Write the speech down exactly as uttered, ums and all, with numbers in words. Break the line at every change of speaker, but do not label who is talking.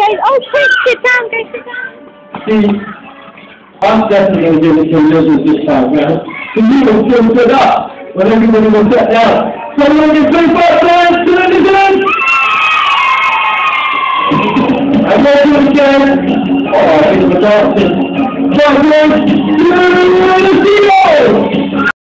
guys. Oh, quick, sit down, guys, sit down.
See, I'm definitely going to give it to Elizabeth this time, man. So you will feel good up when everybody will sit down. So we're going to play five times to the end. I'm going to do it again. Oh, I think it's a dog. So, guys, you're going to see